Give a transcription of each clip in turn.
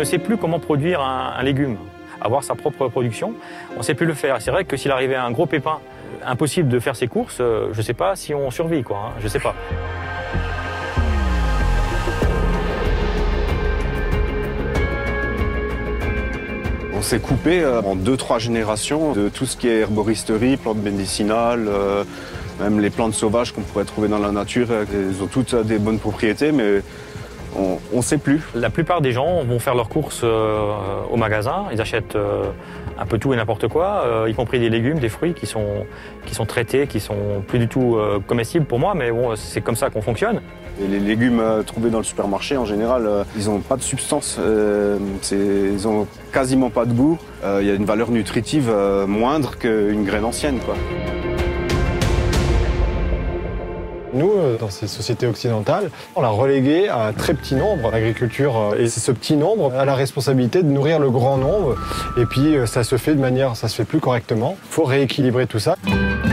ne sait plus comment produire un légume, avoir sa propre production. On ne sait plus le faire. C'est vrai que s'il arrivait un gros pépin, impossible de faire ses courses, je ne sais pas si on survit, quoi, hein, je ne sais pas. On s'est coupé en 2-3 générations de tout ce qui est herboristerie, plantes médicinales, même les plantes sauvages qu'on pourrait trouver dans la nature. Elles ont toutes des bonnes propriétés, mais on ne sait plus. La plupart des gens vont faire leurs courses au magasin. Ils achètent un peu tout et n'importe quoi, y compris des légumes, des fruits qui sont traités, qui sont plus du tout comestibles pour moi, mais bon, c'est comme ça qu'on fonctionne. Et les légumes trouvés dans le supermarché, en général, ils n'ont pas de substance, ils n'ont quasiment pas de goût. Il y a une valeur nutritive moindre qu'une graine ancienne, quoi. Nous, dans ces sociétés occidentales, on l'a relégué à un très petit nombre. L'agriculture, et ce petit nombre a la responsabilité de nourrir le grand nombre. Et puis, ça se fait plus correctement. Il faut rééquilibrer tout ça.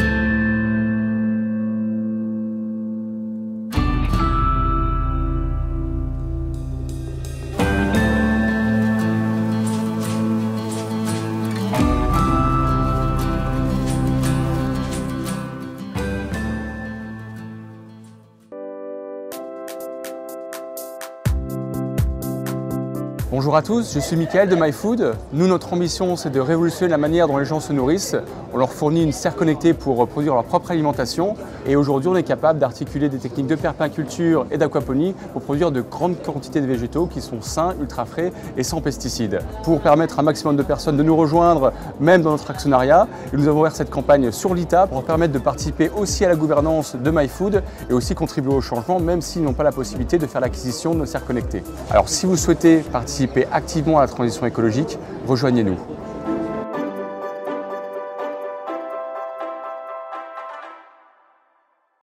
Bonjour à tous, je suis Mickaël de MyFood. Nous, notre ambition, c'est de révolutionner la manière dont les gens se nourrissent. On leur fournit une serre connectée pour produire leur propre alimentation. Et aujourd'hui, on est capable d'articuler des techniques de permaculture et d'aquaponie pour produire de grandes quantités de végétaux qui sont sains, ultra frais et sans pesticides. Pour permettre à un maximum de personnes de nous rejoindre, même dans notre actionnariat, nous avons ouvert cette campagne sur l'ITA pour permettre de participer aussi à la gouvernance de MyFood et aussi contribuer au changement, même s'ils n'ont pas la possibilité de faire l'acquisition de nos serres connectées. Alors, si vous souhaitez participer activement à la transition écologique, rejoignez-nous.